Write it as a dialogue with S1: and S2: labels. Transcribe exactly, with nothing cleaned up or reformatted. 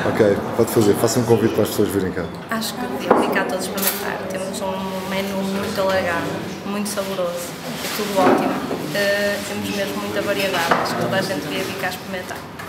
S1: Ok, pode fazer. Faça um convite para as pessoas virem cá.
S2: Acho que deviam ficar todos a experimentar. Temos um menu muito alargado, muito saboroso, é tudo ótimo. Uh, temos mesmo muita variedade. Acho que toda a gente devia vir cá experimentar.